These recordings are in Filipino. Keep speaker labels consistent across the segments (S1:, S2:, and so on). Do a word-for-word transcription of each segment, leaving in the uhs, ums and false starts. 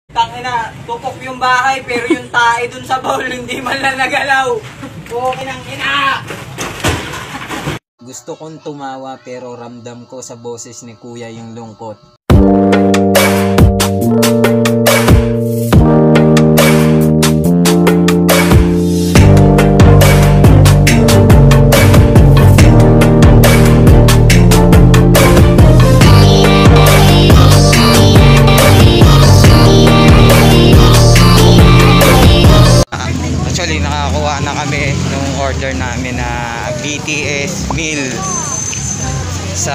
S1: Tangina, tupok yung bahay pero yung tae dun sa bowl hindi man lang nagalaw. Okay nang ina. Gusto kong tumawa pero ramdam ko sa boses ni Kuya yung lungkot. Actually, nakakuha na kami nung order namin na B T S meal sa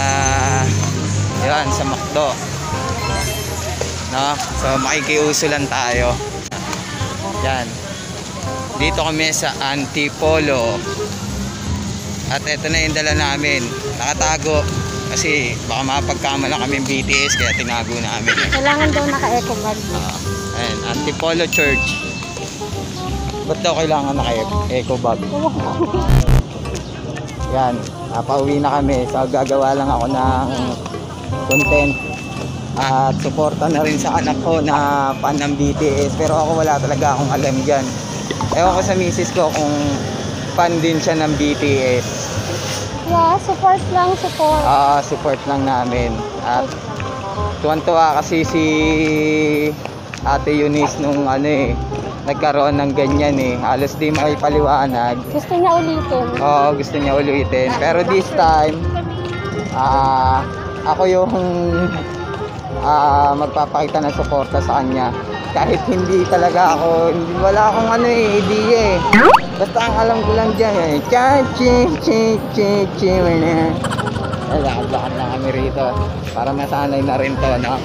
S1: yan, sa McDo. No? So makikiuso lang tayo. Yan. Dito kami sa Antipolo. At ito na yung dala namin. Nakatago kasi baka mapagkamala kami B T S kaya tinago namin.
S2: Kailangan daw naka-eco bag.
S1: Uh, ayan, Antipolo Church. Ba't daw kailangan naka-eco bag? Yan, napauwi na kami. So gagawa lang ako ng content at suporta na rin sa anak ko na fan ng B T S. Pero ako wala talaga akong alam dyan. Ewan ko sa misis ko kung fan din siya ng B T S.
S2: Yeah, support lang, support.
S1: Ah, uh, support lang namin. At tuwan-tuwa kasi si Ate Eunice nung ano eh, nagkaroon ng ganyan eh. Halos di makipaliwanag.
S2: Gusto niya ulitin.
S1: Oo, gusto niya ulitin. Pero this time, uh, ako yung uh, magpapakita ng suporta sa kanya. Kahit hindi talaga ako, hindi, wala akong ano eh, idea eh. Basta ang alam ko lang dyan eh. Cha-chi-chi-chi-chi wala. Lakad-lakad na kami rito. Para masanay na rin to, no?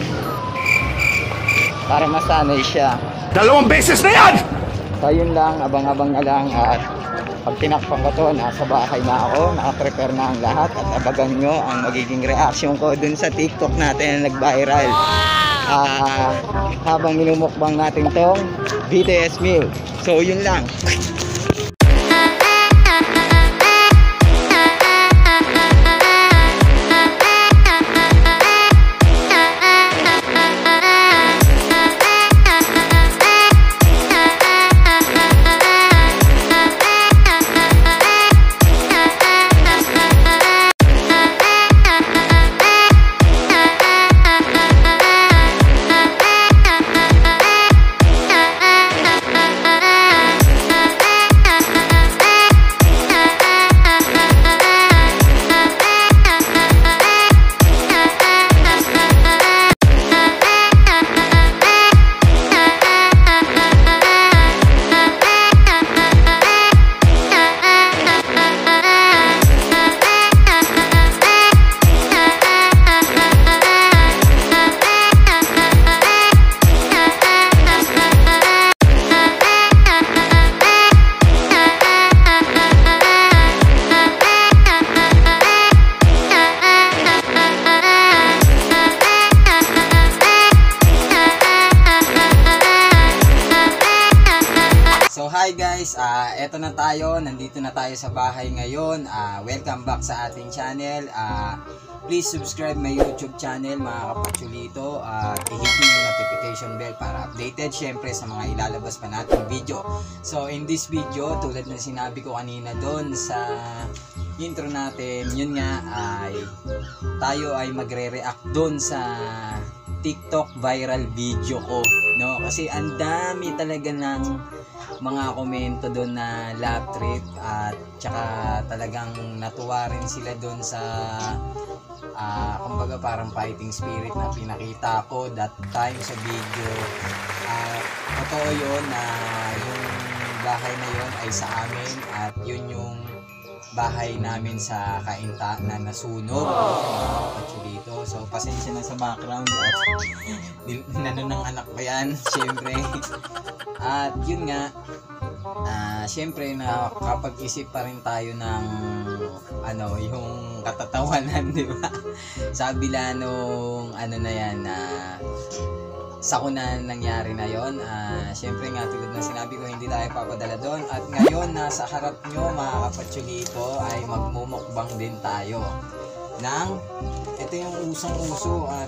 S1: Para masanay siya.
S3: Dalawang beses na yan!
S1: So yun lang, abang-abang na lang. At pag tinakpan ko to, nasa bahay na ako, nakaprepare na ang lahat. At abagan nyo ang magiging reaction ko dun sa TikTok natin na nag-viral. uh, Habang minumukbang natin tong B T S meal. So yun lang. Hi guys, uh, eto na tayo, nandito na tayo sa bahay ngayon. uh, Welcome back sa ating channel. uh, Please subscribe my YouTube channel mga kapatsulito. uh, I-hit nyo yung notification bell para updated syempre sa mga ilalabas pa nating video. So in this video, tulad ng sinabi ko kanina doon sa intro natin, yun nga ay tayo ay magre-react doon sa TikTok viral video ko, no? Kasi ang dami talaga ng mga komento doon na love trip at tsaka talagang natuwa rin sila doon sa uh, kumbaga parang fighting spirit na pinakita ko that time sa video. Uh, totoo yun na yung bahay na yun ay sa amin at yun yung bahay namin sa Kainta na nasunog. Dito. So pasensya na sa background at nano ng anak ko yan syempre. At yun nga, uh, syempre nakapag-isip pa rin tayo ng ano, yung katatawanan, di ba? Sa kabila nung ano na yan na uh, sakuna nangyari na yon. Uh, syempre nga tulad ng sinabi ko, hindi tayo papadala doon. At ngayon nasa harap nyo mga kapatsulito ay magmumukbang din tayo ng ito yung usong-uso at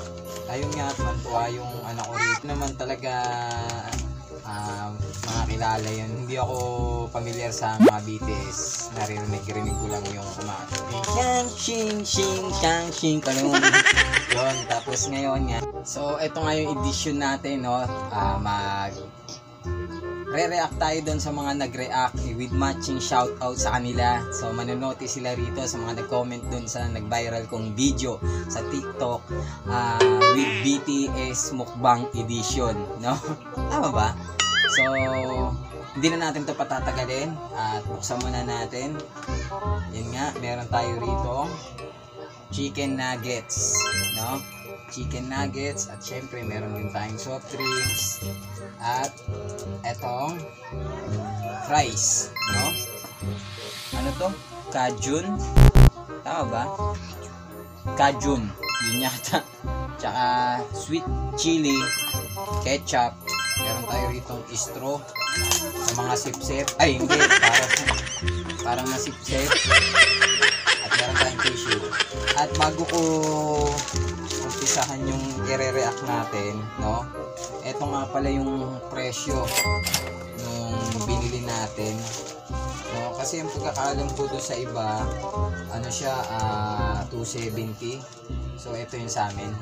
S1: ayun nga, tuwan-tuwa yung anak ko rito. Naman talaga, uh, mga kilala yun. Hindi ako familiar sa mga B T S. Naririnig-rinig ko lang yung kumakain. Shang, shing, shing, shang, shing, kalung. Yun, tapos ngayon nga. So, ito nga yung edition natin, no? Uh, mag... Re-react tayo doon sa mga nag-react with matching shoutout sa kanila. So, manonotice sila rito sa mga nag-comment doon sa nag-viral kong video sa TikTok uh, with B T S Mukbang Edition, no? Tama ba? So, hindi na natin ito patatagalin at buksan muna natin. Yun nga, meron tayo rito chicken nuggets, no? Chicken nuggets at syempre meron din tayong soft drinks at etong fries, no? Ano to? Cajun? Tama ba? Cajun, yun yata. Tsaka sweet chili, ketchup. Meron tayo ritong istro sa mga sip-sip. Ay, hindi. Parang, parang na sip-sip. At meron tayong tissue. At bago ko umpisahan yung i-react natin, no? Ito nga pala yung presyo nung binili natin. No? Kasi yung pagkakaalam ko doon sa iba, ano siya, uh, two seventy. So, ito yung sa amin.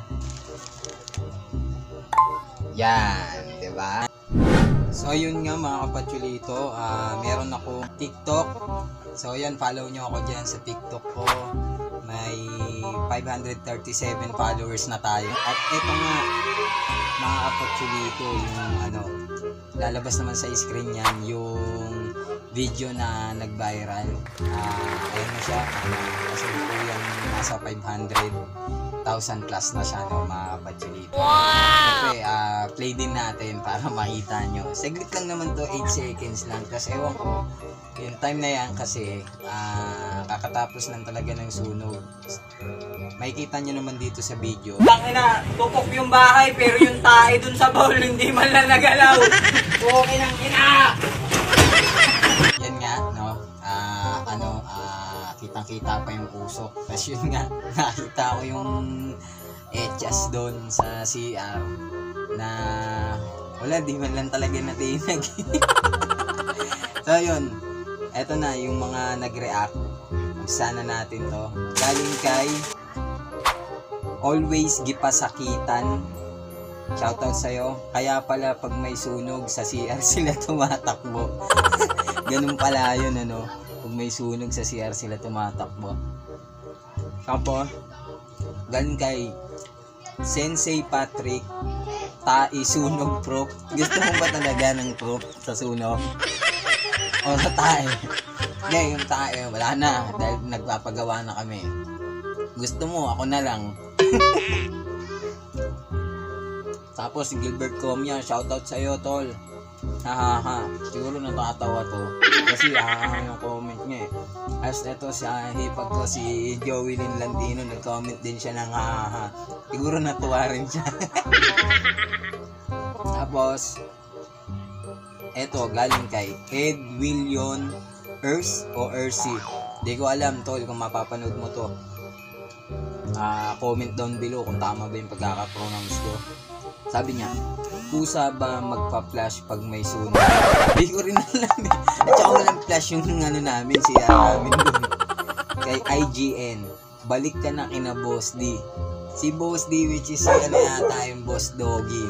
S1: Yan, diba? So, yun nga mga kapatsulito, uh, meron ako TikTok. So, yan, follow nyo ako dyan sa TikTok ko. May five hundred thirty-seven followers na tayo. At ito nga, mga kapatsulito, yung ano, lalabas naman sa screen yan, yung video na nag-viral. Uh, ayun na siya. Uh, kasi po yung nasa five hundred thousand plus na siya, no, mga kapatsulito. Wow! Siyempre, uh, play din natin para makita nyo. Saglit lang naman to, eight seconds lang. Kasi ewan ko, yung time na yan kasi uh, kakatapos lang talaga ng sunog. Makikita nyo naman dito sa video. Tangina, tupok yung bahay pero yung tae dun sa bowl hindi man lang nagalaw. Okay nang ina! Yan nga, no? Uh, ano, uh, kitang-kita pa yung usok. Tapos yun nga, nakita ko yung etchas doon sa C R na wala, di man lang talaga natinag. So yun, eto na yung mga nag-react. Sana natin to. Galing kay Always Gipasakitan. Shoutout sa'yo. Kaya pala pag may sunog sa C R sila tumatakbo. Ganun pala yun, ano. Pag may sunog sa C R sila tumatakbo. Tapos, galing kay Sensei Patrick. Tai sunog proof. Gusto mo ba talaga ng proof sa sunog? O sa tae? Hindi, yung tae, wala na. Dahil nagpapagawa na kami. Gusto mo, ako na lang. Tapos si Gilbert Comia, shoutout sa'yo, tol. Hahaha, siguro natatawa to. Kasi hahaha yung comment niya eh. As eto sa hipag ko, si Joey Lin Landino, nag-comment din siya ng hahaha. Siguro natuwa rin siya. Tapos, eto, galing kay Ed Willion Ers o Ersi. Di ko alam, tol, kung mapapanood mo to. Uh, comment down below kung tama ba yung pagkaka-pronounce ko. Sabi niya, kusa ba magpa-flash pag may sunog? Di ko rin alam eh. At saka walang flash yung ano namin, siya namin doon. Kay I G N, balik ka na kina Boss D. Si Boss D, which is ano yata yung Boss Doggy.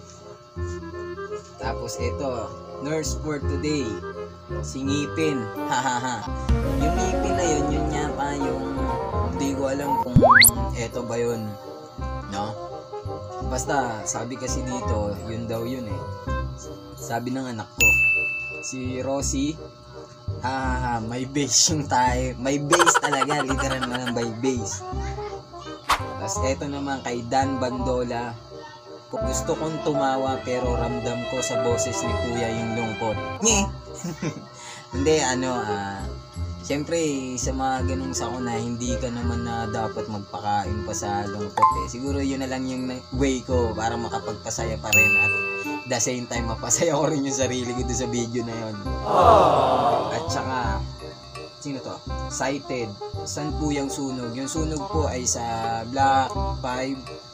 S1: Tapos ito, Nurse for Today, si Ngipin. Hahaha. Yung Ngipin na yun, yun yata yung hindi ko alam kung eto ba yun, no? Basta, sabi kasi dito, yun daw yun eh. Sabi ng anak ko, si Rosie, hahaha, may base yung tayo. May base talaga, literal na lang may base. Tapos eto naman kay Dan Bandola, gusto kong tumawa pero ramdam ko sa boses ni Kuya yung lungkot. Nye! Hindi, ano, ah, siyempre, sa mga ganung sakuna, hindi ka naman na dapat magpakain pa sa lungkot eh. Siguro yun na lang yung way ko para makapagpasaya pa rin at the same time, mapasaya ko rin yung sarili ko doon sa video na yun. At saka, sino to? Cited. Saan po yung sunog? Yung sunog po ay sa Block five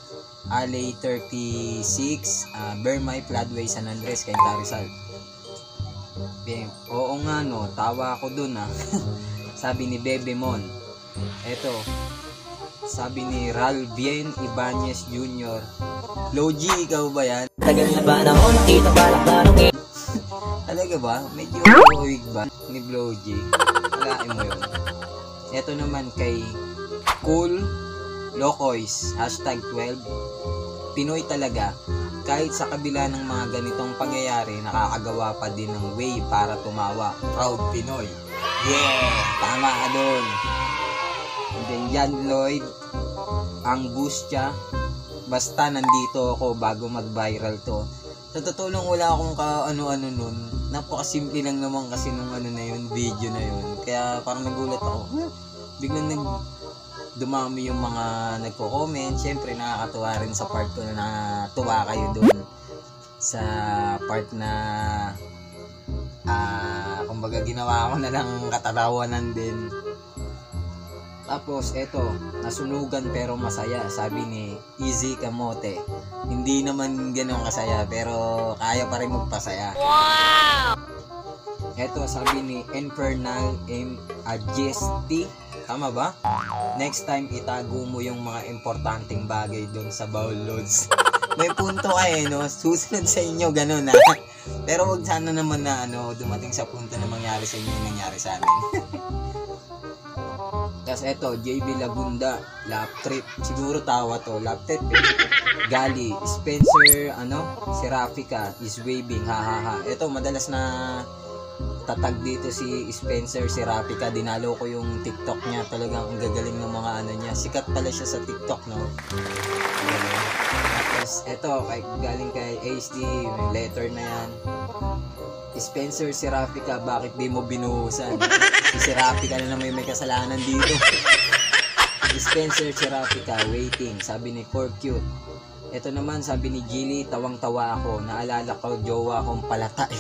S1: Alley thirty-six, uh, Bermay, Floodway, San Andres, Cainta, Rizal. Be- Oo nga no, tawa ako dun ah. Sabi ni Bebe Mon. Eto, sabi ni Ralvien Ibanez Junior Logi, ikaw ba yan?
S4: Tagal na ba na ako nakita balak tanongin?
S1: Talaga ba? Medyo uwig ba ni Blogy? Walain mo yun. Ito naman kay Cool Locoys, hashtag twelve. Pinoy talaga. Kahit sa kabila ng mga ganitong pangyayari, nakakagawa pa din ng way para tumawa. Proud Pinoy. Yeah! Tama ka dun. And then Jan Lloyd, Angustia. Basta nandito ako bago mag-viral to. Sa totoo lang, wala akong ka ano-ano nun. Napakasimple lang naman kasi nung ano na yun, video na yun. Kaya parang nagulat ako. Huh? Biglang nag dumami yung mga nagko-comment. Siyempre nakakatuwa rin sa part ko na natuwa kayo dun. Sa part na ah, kumbaga ginawa ko na lang katatawanan din. Tapos eto, nasunugan pero masaya, sabi ni Easy Kamote. Hindi naman ganun kasaya pero kaya pa rin magpasaya. Wow! Eto, sabi ni Infernal M. Adjesti. Tama ba? Next time itago mo yung mga importanteng bagay doon sa Baul Loads. May punto kayo, no? Susunod sa inyo, ganun na. Pero wag sana naman na ano, dumating sa punto na mangyari sa inyo yung nangyari sa amin. Tapos eto, J B Labunda, Lap Trip. Siguro tawa to, Lap Trip. Gali, Spencer, ano, Seraphica is waving, ha ha ha. Eto, madalas na tatag dito si Spencer Seraphica. Dinalo ko yung TikTok niya. Talagang ang gagaling ng mga ano niya. Sikat pala siya sa TikTok, no? Tapos eto, kay, galing kay H D, may letter na yan. Spencer Seraphica, bakit di mo binuhusan? Si Seraphica na naman may kasalanan dito. Spencer Seraphica, waiting, sabi ni Core Cute. Ito naman, sabi ni Gilly, tawang-tawa ako. Naalala ko, jowa kong palatay.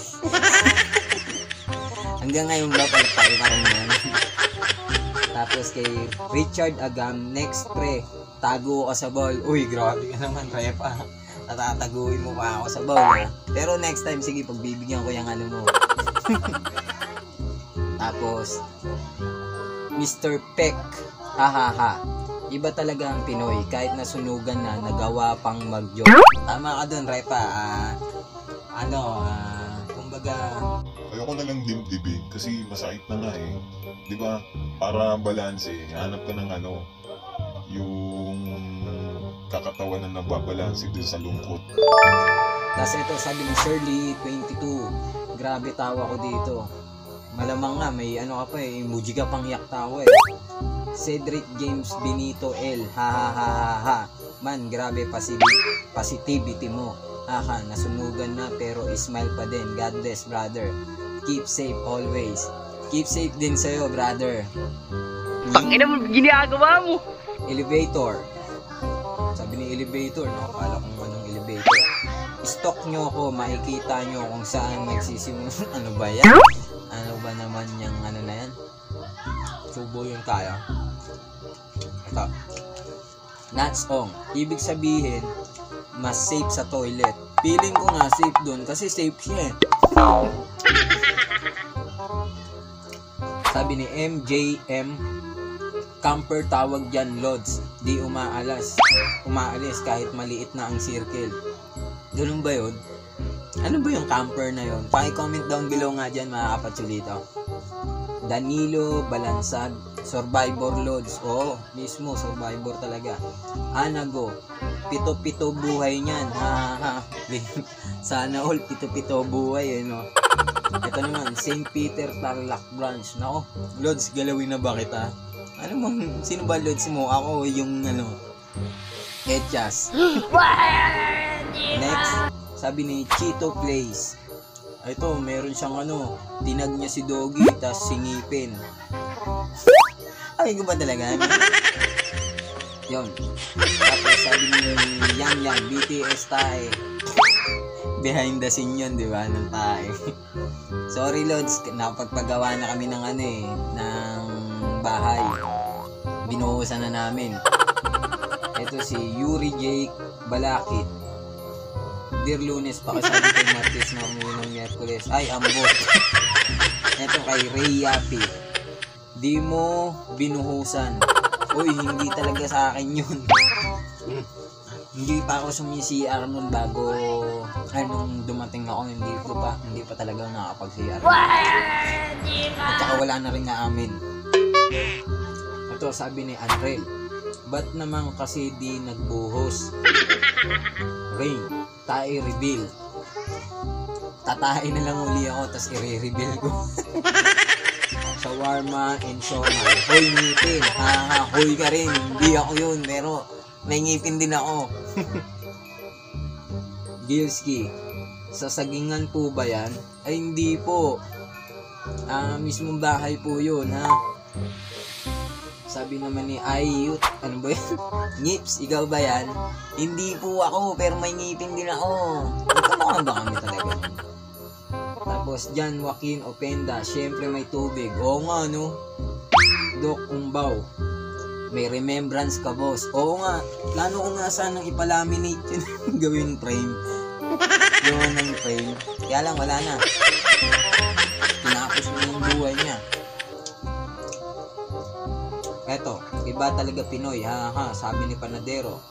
S1: Hanggang ngayon ba, palatay pa rin yan. Tapos kay Richard Agam, next pre, tago ka sa ball. Uy, grabe ka naman, repa. Tatataguin mo pa ako sa ball. Eh. Pero next time, sige, pagbibigyan ko yung ano mo. Tapos, Mister Peck, hahaha. Iba talaga ang Pinoy, kahit nasunugan na, nagawa pang mag-joke. Tama ka dun, Repa. Uh, ano, uh, kumbaga...
S5: Ayoko na lang dibdibin kasi masakit na nga eh. Di ba? Para balance eh. Hanap ka ng ano, yung kakatawan na nababalanse din sa lungkot.
S1: Tapos ito, sabi ni Shirley, twenty-two. Grabe tawa ko dito. Malamang nga, may ano ka pa eh, emoji ka pang yak tawa eh. Cedric James Benito L. Ha ha ha ha ha. Man, grabe positivity, positivity mo. Aha, nasunugan na pero smile pa din. God bless, brother. Keep safe always. Keep safe din sa'yo, brother.
S4: Tangina mo, ginagawa mo!
S1: Elevator. Sabi ni Elevator, nakakala kung anong elevator. Stalk nyo ako, makikita nyo kung saan magsisimula. Ano ba yan? Ano ba naman yung ano na yan? Subo yung kaya. Ito. Nuts on. Ibig sabihin, mas safe sa toilet. Feeling ko nga safe dun kasi safe siya eh. Sabi ni M J M, camper tawag dyan, Lods. Di umaalas. Umaalis kahit maliit na ang circle. Ganun ba yun? Ano ba yung camper na yun? Paki-comment down below nga dyan, mga kapatsulito. Danilo Balansag, Survivor Lods. Oo, mismo, Survivor talaga. Anago, pito-pito buhay niyan. Ha ha ha. Sana all pito-pito buhay eh, no? Ito naman, Saint Peter Tarlac Branch. Nako, Lods, galawin na ba kita? Ano mo, sino ba Lods mo? Ako yung ano, Etchas. Next, sabi ni Chito Plays. Ito, meron siyang ano, tinag niya si Doggy, tas singipin. Ay, ko ba talaga? Yun. Tapos sabi ni Yang Yang, B T S tae. Behind the scene yun, di ba? Ng tae. Sorry, Lods, napagpagawa na kami ng ano eh, ng bahay. Binuhusan na namin. Ito si Yuri Jake Balakit. Dear Lunes, pakisabi kay Martes na umuwi ng Miyerkules. Ay, ambot. Ito kay Ray Yapi. Di mo binuhusan. Uy, hindi talaga sa akin yun. Hindi pa ako sumi-C R nun bago ay nung dumating ako, hindi ko pa hindi pa talaga nakakapag-C R. At saka wala na rin na amin. Ito sabi ni Andre, ba't naman kasi di nagbuhos? Rain, tayo reveal. Tatahin na lang uli ako tapos i-reveal ko. Shawarma and shomai. Hoy, ngipin. Ha, hoy ka rin. Hindi ako yun, pero may ngipin din ako. Gilski, sa sagingan po ba yan? Ay, hindi po. Ah, mismong bahay po yun, ha? Sabi naman ni Ayut, ano ba yan? Ngips, ikaw ba yan? Hindi po ako, pero may ngipin din ako. Magkamukha ba kami talaga? Tapos dyan, Joaquin Openda, syempre may tubig. Oo nga, no? Doc Umbaw, may remembrance ka, boss. Oo nga, plano ko nga sanang ipalaminate yun. Gawin frame. Yun ang frame. Kaya lang, wala na. Tinapos mo yung buhay niya. Eto, iba talaga Pinoy, ha ha, sabi ni Panadero.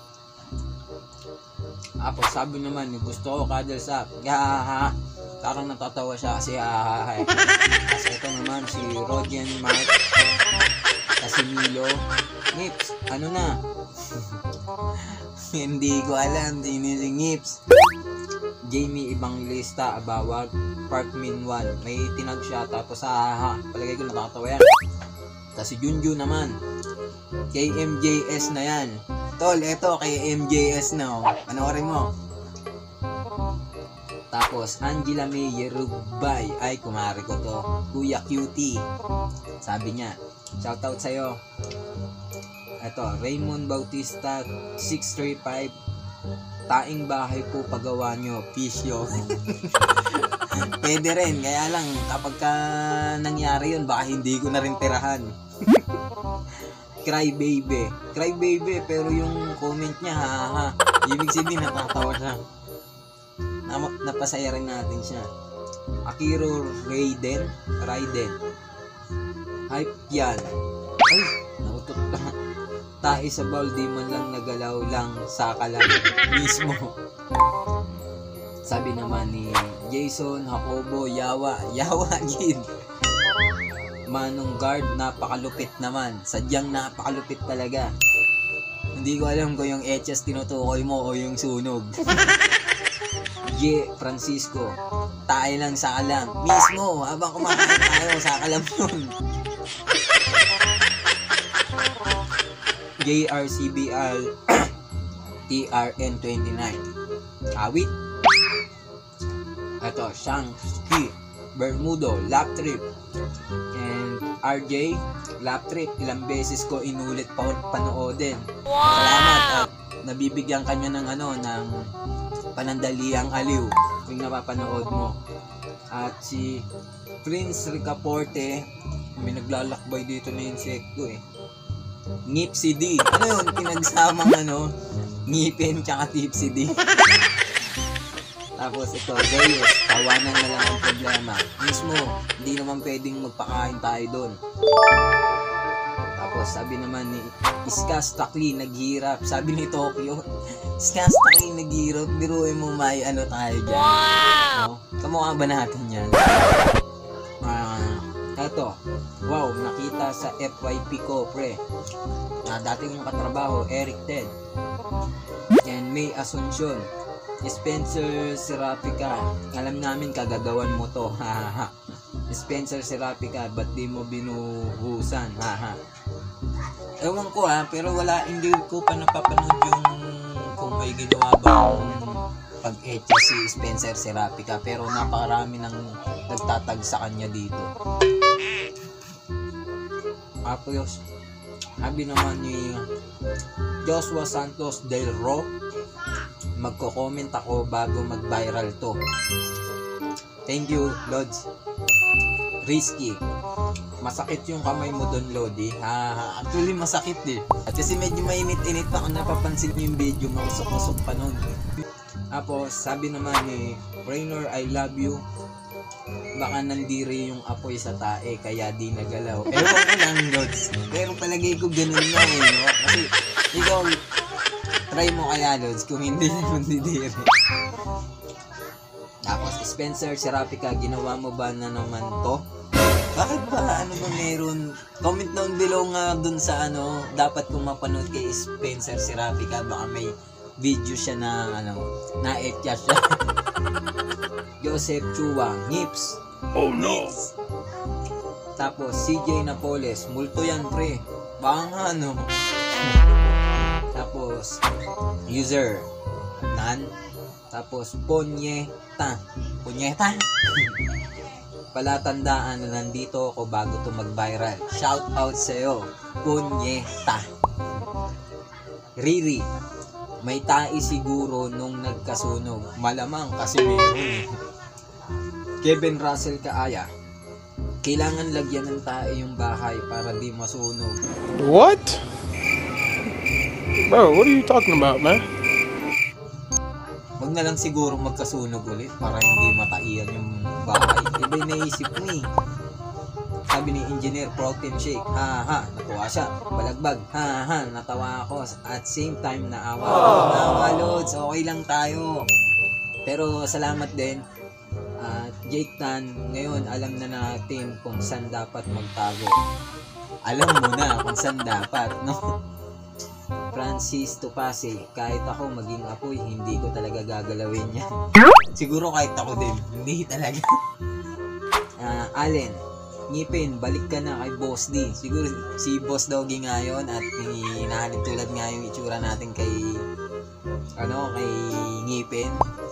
S1: Apo, sabi naman, gusto ko cuddle sa, ha ha ha. Parang natatawa siya kasi ha ha ha. Kasi ito naman si Rodian Mark, kasi Milo. Ngips, ano na? Hindi ko alam, sino si Ngips. Jamie Evangelista Abawag, Park Minwan, may tinag siya tapos ha ha ha. Palagay ko natatawa yan. Kasi Junjun naman, K M J S na yan. Tol, eto kay M J S na, oh. Panoorin mo. Tapos Angela May Yerugbay, ay kumari ko to, Kuya Cutie. Sabi niya, shoutout sa'yo. Eto, Raymond Bautista six three five, taing bahay po pagawa nyo, pisyo. Pwede rin, kaya lang kapag ka nangyari yun, baka hindi ko na rin tirahan. Cry baby, cry baby, pero yung comment niya, ha ha, ibig sabihin natatawa siya. Na, napasaya rin natin siya. Akiro Raiden, Raiden, hype yan. Ay, nautot pa. Tae sa ball, di man lang nagalaw lang, saka lang mismo. Sabi naman ni Jason Jacobo, yawa, yawa gid. Manong guard, napakalupit naman. Sadyang napakalupit talaga. Hindi ko alam kung yung H S tinutukoy mo o yung sunog. J. Francisco, tayo lang sa kalam. Mismo, habang kumakain tayo, sa kalam nun. J R C B L T R N twenty-nine. Awit. Ito, Shang-Chi, Bermudo, Lap Trip. And R J, Lap Trip, ilang beses ko inulit pa panoodin. Salamat at nabibigyan kanya ng ano, ng panandaliang aliw kung napapanood mo. At si Prince Ricaporte, may naglalakbay dito na insekto eh. Ngipsy D. Ano yun? Pinagsamang ano, ngipin tsaka tipsy D. Tapos ito, Deus, tawanan na lang ang problema. Mismo, hindi naman pwedeng magpakain tayo doon. Tapos sabi naman ni Iska Stakli, naghihirap. Sabi ni Tokyo, Iska Stakli, naghihirap. Biruin mo may ano tayo dyan. Wow! No? Kamukha ba natin yan? Ah, uh, eto. Wow, nakita sa F Y P ko, pre. Na dati kong katrabaho, Eric Ted. And May Asuncion. Spencer Serapica, alam namin kagagawan mo to, haha. Spencer Serapica, ba't di mo binuhusan, haha. Ewan ko ha, pero wala, hindi ko pa napapanood yung kung may ginawa ba pag-etcha si Spencer Serapica, pero napakarami nang nagtatag sa kanya dito. Tapos, sabi naman ni Joshua Santos Del Ro, magko-comment ako bago mag-viral to. Thank you, Lods. Risky. masakit yung kamay mo doon, Lodi. Ah, actually masakit eh. At kasi medyo mainit-init pa kung napapansin niyo yung video, mausok-usok pa nun. Tapos sabi naman ni Raynor, I love you. Baka nandiri yung apoy sa tae kaya di nagalaw. Ewan ko lang, Lods. Pero palagay ko ganun na eh, no? Kasi ikaw, try mo kaya, Lods, kung hindi naman didiri. Tapos, Spencer Serapica, ginawa mo ba na naman to? Bakit ba? Ano ba meron? Comment down below nga dun sa ano, dapat kung mapanood kay Spencer Serapica, baka may video siya na ano, na-etya siya. Joseph Chua, Ngips.
S3: Oh no!
S1: Tapos, C J Napoles, multo yan pre. Baka nga ano. Tapos, user, Nan. Tapos, Ponyeta. Ponyeta? Palatandaan na nandito ako bago to mag-viral. Shout out sa'yo, Ponyeta. Riri, may tae siguro nung nagkasunog. Malamang kasi meron. Kevin Russell Kaaya, kailangan lagyan ng tae yung bahay para di masunog.
S3: What? Bro, what are you talking about, man?
S1: Wag na lang siguro magkasunog ulit para hindi mataiyan yung bahay. Iba yung naisip mo eh. Sabi ni Engineer Protein Shake, ha ha, natuwa siya. Balagbag, ha ha, natawa ako. At same time, naawa ako. Naawa, Lods, okay lang tayo. Pero salamat din. At Jake Tan, ngayon alam na natin kung saan dapat magtago. Alam mo na kung saan dapat, no? Francis Tupase, kahit ako maging apoy, hindi ko talaga gagalawin yan. Siguro kahit ako din, hindi talaga. uh, Allen, Ngipin, balik ka na kay Boss D. Siguro si Boss Doggy ngayon at hinahalin tulad nga yung itsura natin kay ano, kay Ngipin.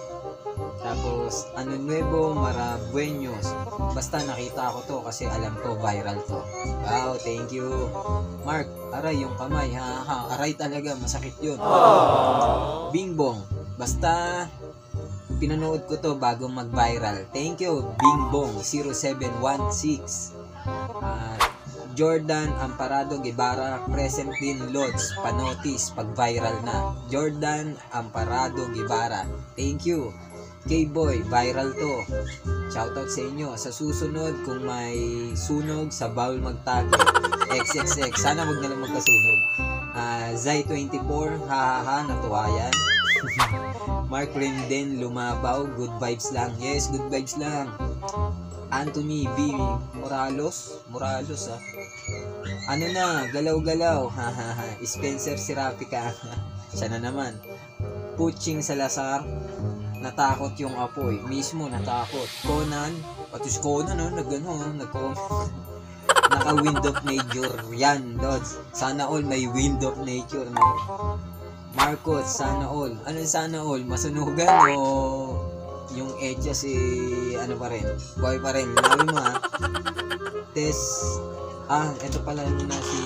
S1: Tapos, ano nuevo, Marabuenos. Basta nakita ko to kasi alam ko viral to. Wow, thank you. Mark, aray yung kamay. Ha, ha, aray talaga, masakit yun. Aww. Bingbong, basta pinanood ko to bago mag-viral. Thank you, Bingbong zero seven one six. Uh, Jordan Amparado Guevara, present din Lods, panotis pag viral na. Jordan Amparado Guevara, thank you. K-Boy, viral to. Shoutout sa inyo. Sa susunod, kung may sunog, sa bawal magtago. X X X, sana wag na lang magkasunog. Uh, Zai twenty-four, hahaha, natuwa yan. Mark Renden, lumabaw, good vibes lang. Yes, good vibes lang. Anthony V. Moralos, Moralos ah. Ano na, galaw-galaw. Hahaha, Spencer Serapica. Siya na naman. Puching Salazar, natakot yung apoy. Mismo natakot. Conan, pati si Conan, no? Nag-ano, nag-comment. Naka-wind of nature. Yan, Lods. Sana all may wind of nature, no? Marcos, sana all. Ano sana all? Masunugan o yung etya si, ano pa rin? Boy pa rin. Lawi mo, ha? Tess, ah, ito pala na si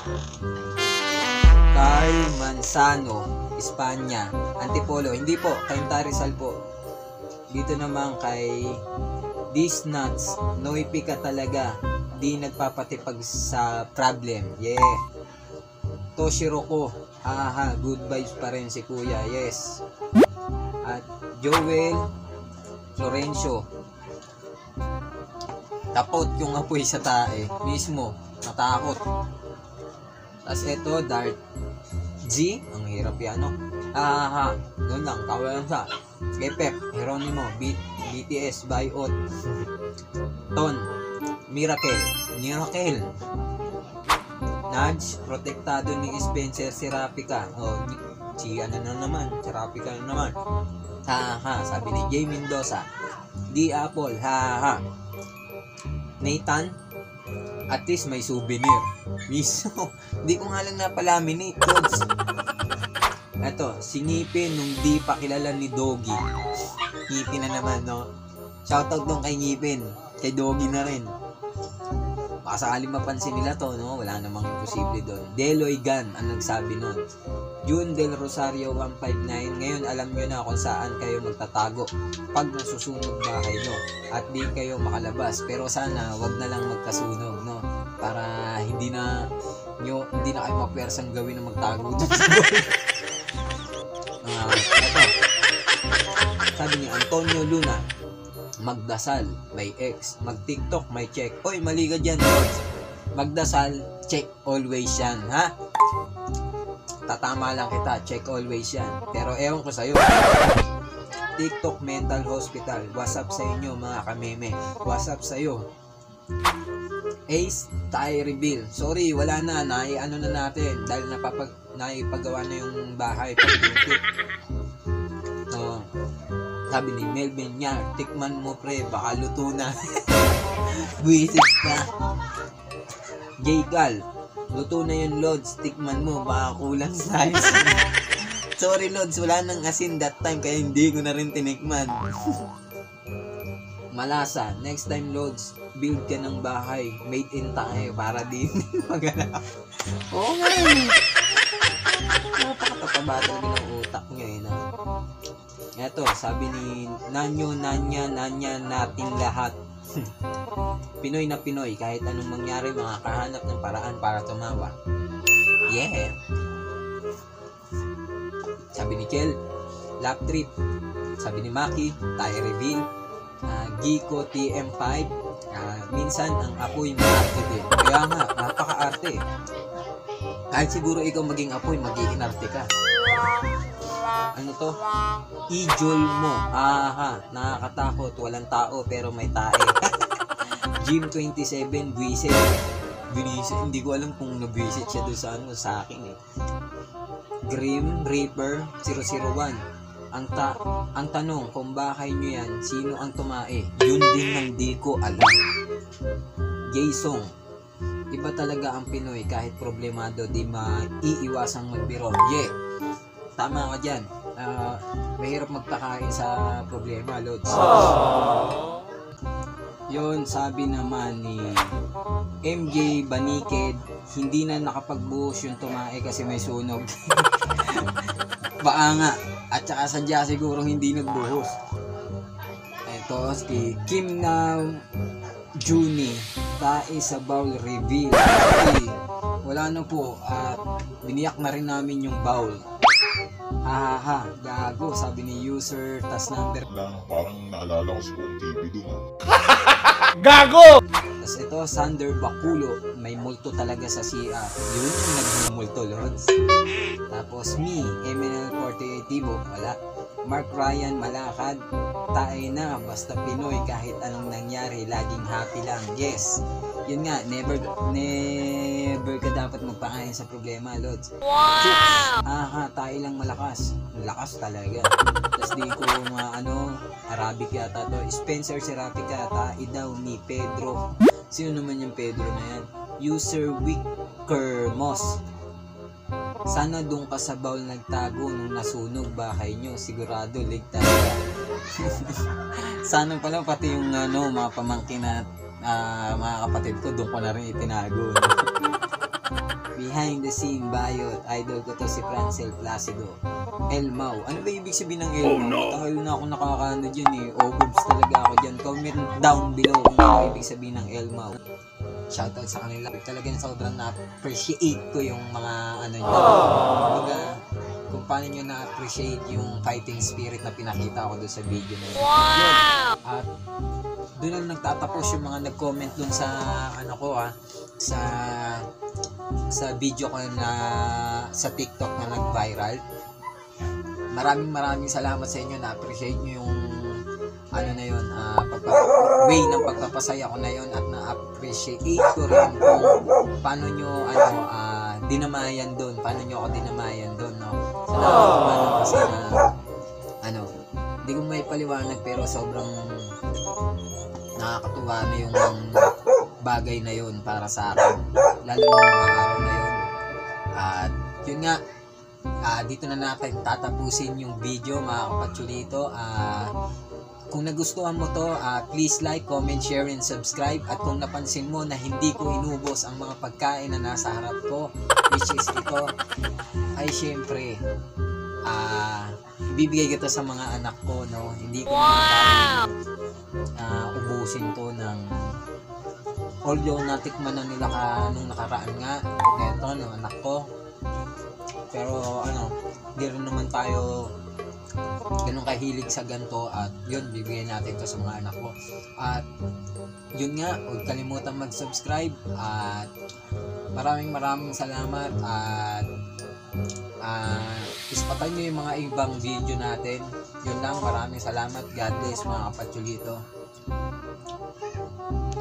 S1: Carl Manzano, Espanya. Antipolo, hindi po, kay Tarizal po. Dito naman kay These Nuts, noipi ka talaga, di nagpapatipag sa problem. Yeah. Toshiro ko, haha, good vibes pa rin si kuya. Yes. At Joel Florencio, tapot yung apoy sa tae. Mismo, natakot. Tapos ito, Dark G, ang hirap yan, no? Haha, doon lang, kawalan sa kay Pep, Geronimo, B T S, Bayot, Ton, Miracle, Miracle, Nudge, protektado ni Spencer Serapica. Oh, si ano na naman, Serapica na naman. Haha, sabi ni Jay Mendoza. D Apple, haha. Nathan, at least may souvenir. Miso, di ko nga lang napalaminate, Lods. Eto, si Ngipin nung di pa kilala ni Doggy. Ngipin na naman, no? Shoutout dong kay Ngipin. Kay Doggy na rin. Baka sakaling mapansin nila to, no? Wala namang imposible doon. Deloy Gan ang nagsabi nun. June Del Rosario one five nine. Ngayon alam nyo na kung saan kayo magtatago pag nasusunog bahay nyo at di kayo makalabas. Pero sana wag na lang magkasunog, no? Para hindi na nyo, hindi na kayo mapwersang gawin na magtago dun sa bahay. uh, ito. Sabi ni Antonio Luna, magdasal, may X. Mag-TikTok, may check. Oy, mali ka dyan, Lord. Magdasal, check always yan, ha? Tatama lang kita, check always yan. Pero ewan ko sa'yo. TikTok Mental Hospital. What's up sa inyo mga kameme? What's up sa'yo? Ace Tie Reveal. Sorry, wala na. Nai-ano na natin. Dahil napapag naipagawa na yung bahay. Pag-untik. Uh, sabi ni Melvin niya, tikman mo pre, baka luto na. Buisit ka. Jaygal, luto na yun Lods, tikman mo, baka kulang size. Sorry Lods, wala nang asin that time, kaya hindi ko na rin tinikman. Malasa, next time Lods, build ka ng bahay, made in tayo, para din maganap. Oo nga eh. Napakatataba talaga ng utak niya eh. Na. Eto, sabi ni Nanyo, Nanya, Nanya, nating lahat. Pinoy na Pinoy, kahit anong mangyari, makakahanap ng paraan para tumawa. Yeah. Sabi ni Kel, lap trip. Sabi ni Maki, tayo reveal. Uh, Giko T M five. Uh, minsan ang apoy maarte din. Kaya nga, napaka-arte. Kahit siguro ikaw maging apoy, mag-iinarte ka. Ano to? Ijol mo. Aha, nakakatakot. Walang tao pero may tae. Jim twenty-seven, Buisit. Buisit. Hindi ko alam kung nag-visit siya doon sa ano, sa akin eh. Grim Reaper zero zero one. Ang ta ang tanong, kung bahay nyo yan, sino ang tumae? Yun din ang di ko alam. Jason. Iba talaga ang Pinoy, kahit problemado, di maiiwasang magbiro. Yeah. Tama ka dyan. Uh, mahirap magpakain sa problema, Lods. Yun, sabi naman ni M J Baniked, hindi na nakapagbuhos yung tumae kasi may sunog. Baka nga. At saka sadya siguro hindi nagbuhos. Ito, si Kim na Juni, tae sa bowl reveal. Okay, wala na po. At biniyak na rin namin yung bowl. Hahaha, gago, sabi ni user, tas number.
S5: Lang, parang naalala ko si Kung T V doon ah.
S3: Gago!
S1: Tas ito, Sander Bakulo, may multo talaga sa C R. Yun yung nagmumulto, Lods. Tapos me, M N L forty-eight Tibo, wala. Mark Ryan Malakad, tae na, basta Pinoy, kahit anong nangyari, laging happy lang. Yes, yun nga, never, never ka dapat magpakain sa problema, Lods. Wow! Chooks, aha, tae lang malakas. Lakas talaga. Tapos di ko mga ano, Arabic yata to. Spencer Serapica, tae daw ni Pedro. Sino naman yung Pedro na yan? User Wicker Moss. Sana doon ka sa bowl nagtago nung nasunog bahay nyo. Sigurado ligtas ka. Sana pala pati yung ano, mga pamangkin at uh, mga kapatid ko doon ko na rin itinago. Behind the scene bayot, idol ko to si Francel Placido. Elmao. Ano ba ibig sabihin ng Elmao? Oh, no. Tagal na ako nakakaano dyan eh. Ogobs talaga ako dyan. Comment down below kung ano ibig sabihin ng Elmao. Shoutout sa kanila. Talagang sobrang na-appreciate ko yung mga ano nyo. Kumbaga, kung paano nyo na-appreciate yung fighting spirit na pinakita ko doon sa video na yun. Wow! At doon lang nagtatapos yung mga nag-comment doon sa ano ko ah, sa sa video ko na sa TikTok na nag-viral. Maraming maraming salamat sa inyo, na-appreciate nyo yung ano na yun, uh, way ng pagpapasaya ko na yun, at na-appreciate ko rin kung paano nyo ano, uh, dinamayan doon, paano nyo ako dinamayan doon, no? Salamat naman kasi na ano, hindi ko may paliwanag pero sobrang nakakatuwa na yung bagay na yun para sa akin, lalo na mga araw na yun. At yun nga, Uh, dito na natin tatapusin yung video mga kapatsulito. Uh, kung nagustuhan mo to, uh, please like, comment, share, and subscribe. At kung napansin mo na hindi ko inubos ang mga pagkain na nasa harap ko, which is ito, ay syempre, ah, uh, ibibigay ko to sa mga anak ko, no? Hindi ko wow! uh, ubusin to ng although natikman na nila ka nung nakaraan nga eto ng anak ko, pero ano, hindi rin naman tayo ganun kahilig sa ganito, at yun, bibigyan natin to sa mga anak ko. At yun nga, huwag kalimutan mag-subscribe, at maraming maraming salamat. At uh, ispatan nyo yung mga ibang video natin. Yun lang, maraming salamat. God bless mga kapatsulito.